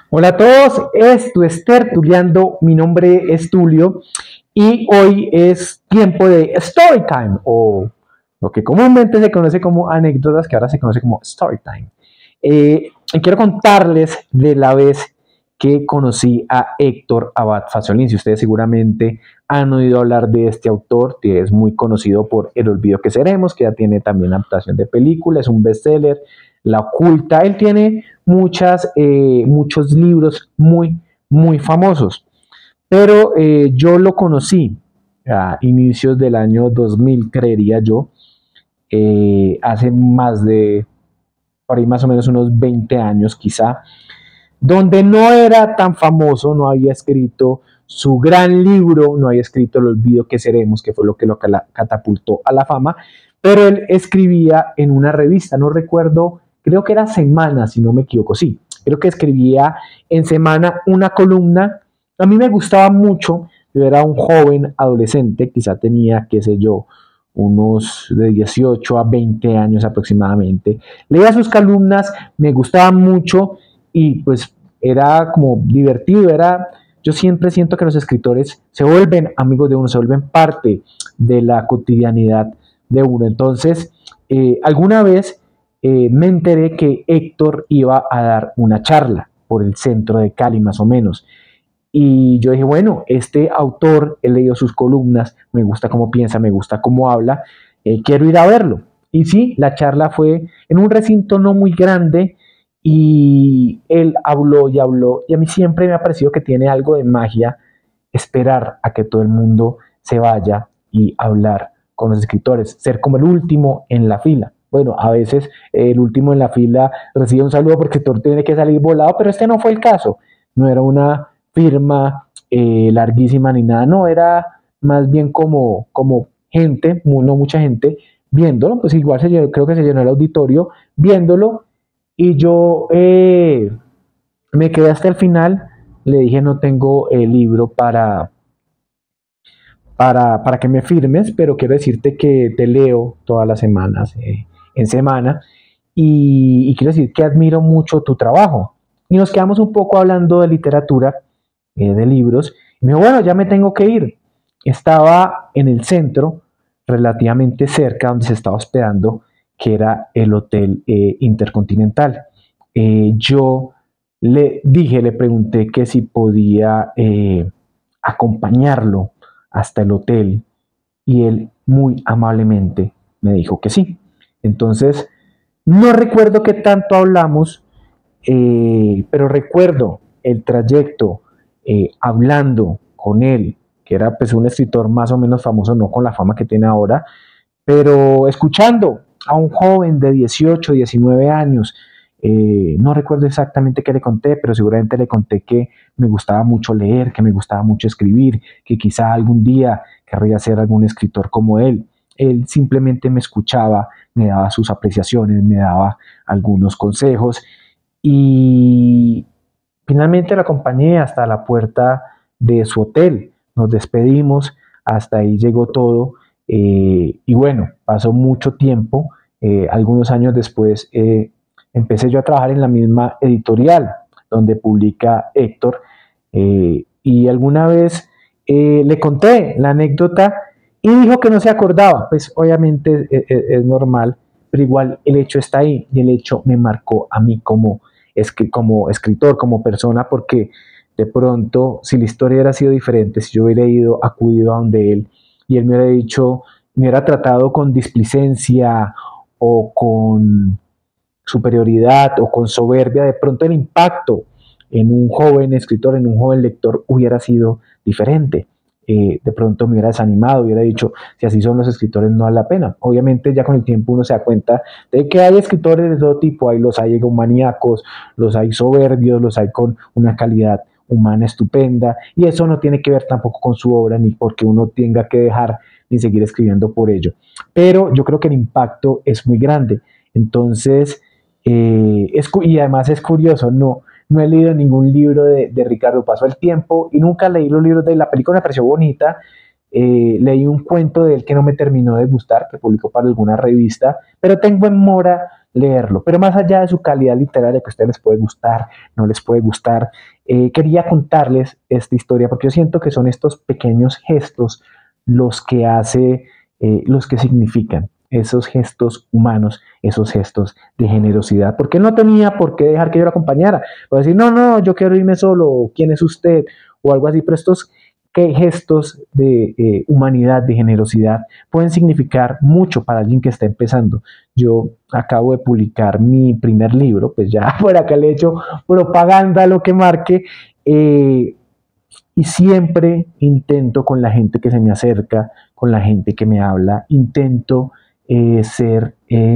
Hola a todos, esto es Tertuliando, mi nombre es Tulio y hoy es tiempo de Story Time o lo que comúnmente se conoce como anécdotas, que ahora se conoce como Story Time. Quiero contarles de la vez que conocí a Héctor Abad Fasolín. Si ustedes seguramente han oído hablar de este autor, que es muy conocido por El olvido que seremos, que ya tiene también adaptación de película, es un bestseller. La oculta, él tiene muchos libros muy famosos, pero yo lo conocí a inicios del año 2000, creería yo, hace más de, por ahí más o menos unos 20 años quizá, donde no era tan famoso, no había escrito su gran libro, no había escrito El olvido que seremos, que fue lo que lo catapultó a la fama, pero él escribía en una revista, no recuerdo, creo que era Semana, si no me equivoco, sí, creo que escribía en Semana una columna, a mí me gustaba mucho, yo era un joven adolescente, quizá tenía, qué sé yo, unos de 18 a 20 años aproximadamente, leía sus columnas, me gustaban mucho, y pues era como divertido, yo siempre siento que los escritores se vuelven amigos de uno, se vuelven parte de la cotidianidad de uno. Entonces, alguna vez me enteré que Héctor iba a dar una charla por el centro de Cali, más o menos. Y yo dije, bueno, este autor, he leído sus columnas, me gusta cómo piensa, me gusta cómo habla, quiero ir a verlo. Y sí, la charla fue en un recinto no muy grande, y él habló, y a mí siempre me ha parecido que tiene algo de magia esperar a que todo el mundo se vaya y hablar con los escritores, ser como el último en la fila. Bueno, a veces el último en la fila recibe un saludo porque todo tiene que salir volado, pero este no fue el caso. No era una firma larguísima ni nada, no, era más bien como gente, no mucha gente, viéndolo, pues igual creo que se llenó el auditorio viéndolo, y yo me quedé hasta el final, le dije no tengo el libro para que me firmes, pero quiero decirte que te leo todas las semanas, en semana, y quiero decir que admiro mucho tu trabajo. Y nos quedamos un poco hablando de literatura, de libros, y me dijo, bueno, ya me tengo que ir. Estaba en el centro, relativamente cerca, donde se estaba hospedando, que era el Hotel Intercontinental. Yo le pregunté que si podía acompañarlo hasta el hotel, y él muy amablemente me dijo que sí. Entonces, no recuerdo qué tanto hablamos, pero recuerdo el trayecto, hablando con él, que era pues un escritor más o menos famoso, no con la fama que tiene ahora, pero escuchando a un joven de 18, 19 años, no recuerdo exactamente qué le conté, pero seguramente le conté que me gustaba mucho leer, que me gustaba mucho escribir, que quizá algún día querría ser algún escritor como él. Él simplemente me escuchaba, me daba sus apreciaciones, me daba algunos consejos, y finalmente lo acompañé hasta la puerta de su hotel. Nos despedimos, hasta ahí llegó todo. Y bueno, pasó mucho tiempo. Algunos años después empecé yo a trabajar en la misma editorial donde publica Héctor. Y alguna vez le conté la anécdota y dijo que no se acordaba. Pues obviamente es normal, pero igual el hecho está ahí, y el hecho me marcó a mí como escritor, como persona, porque de pronto, si la historia hubiera sido diferente, si yo hubiera acudido a donde él, y él me hubiera dicho, me hubiera tratado con displicencia o con superioridad o con soberbia, de pronto el impacto en un joven escritor, en un joven lector, hubiera sido diferente. De pronto me hubiera desanimado, hubiera dicho, si así son los escritores no vale la pena. Obviamente ya con el tiempo uno se da cuenta de que hay escritores de todo tipo, los hay egomaníacos, los hay soberbios, los hay con una calidad humana estupenda, y eso no tiene que ver tampoco con su obra, ni porque uno tenga que dejar ni seguir escribiendo por ello. Pero yo creo que el impacto es muy grande. Entonces, y además es curioso, no he leído ningún libro de Ricardo, pasó el tiempo y nunca leí los libros de la película, me pareció bonita, leí un cuento de él que no me terminó de gustar, que publicó para alguna revista, pero tengo en mora leerlo. Pero más allá de su calidad literaria, que a ustedes les puede gustar, no les puede gustar, quería contarles esta historia, porque yo siento que son estos pequeños gestos los que significan esos gestos humanos, esos gestos de generosidad, porque él no tenía por qué dejar que yo lo acompañara, o decir, no, no, yo quiero irme solo, ¿quién es usted? O algo así, pero estos gestos de humanidad, de generosidad, pueden significar mucho para alguien que está empezando. Yo acabo de publicar mi primer libro, pues ya por acá le he hecho propaganda a lo que marque, y siempre intento con la gente que se me acerca, con la gente que me habla, intento ser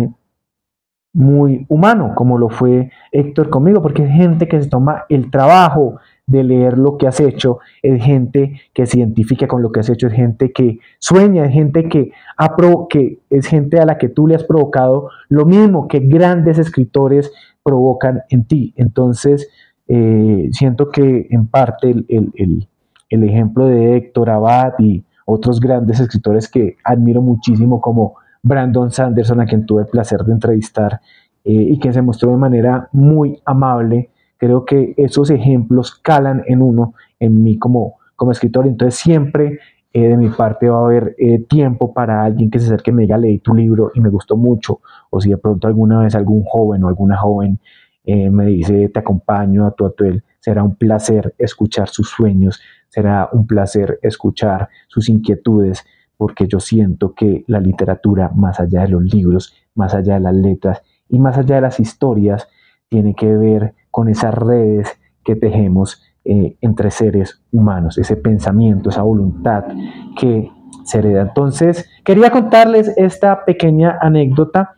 muy humano, como lo fue Héctor conmigo, porque es gente que se toma el trabajo de leer lo que has hecho, es gente que se identifica con lo que has hecho, es gente que sueña, es gente que es gente a la que tú le has provocado lo mismo que grandes escritores provocan en ti. Entonces, siento que en parte el ejemplo de Héctor Abad y otros grandes escritores que admiro muchísimo como Brandon Sanderson, a quien tuve el placer de entrevistar y que se mostró de manera muy amable. Creo que esos ejemplos calan en uno, en mí como escritor. Entonces siempre de mi parte va a haber tiempo para alguien que se acerque y me diga, leí tu libro y me gustó mucho. O si de pronto alguna vez algún joven o alguna joven me dice, te acompaño a tu hotel, será un placer escuchar sus sueños, será un placer escuchar sus inquietudes, porque yo siento que la literatura, más allá de los libros, más allá de las letras y más allá de las historias, tiene que ver con esas redes que tejemos entre seres humanos, ese pensamiento, esa voluntad que se hereda. Entonces, quería contarles esta pequeña anécdota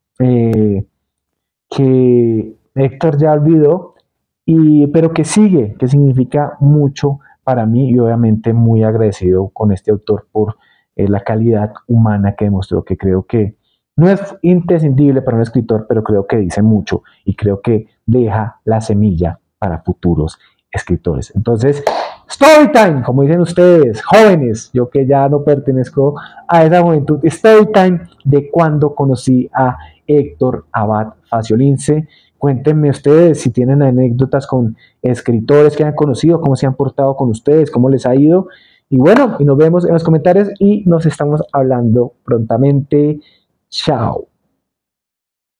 que Héctor ya olvidó, pero que sigue, que significa mucho para mí y obviamente muy agradecido con este autor por la calidad humana que demostró, que creo que no es imprescindible para un escritor, pero creo que dice mucho y creo que deja la semilla para futuros escritores. Entonces, story time, como dicen ustedes, jóvenes, yo que ya no pertenezco a esa juventud, story time de cuando conocí a Héctor Abad Faciolince. Cuéntenme ustedes si tienen anécdotas con escritores que han conocido, cómo se han portado con ustedes, cómo les ha ido. Y bueno, y nos vemos en los comentarios y nos estamos hablando prontamente. Chao.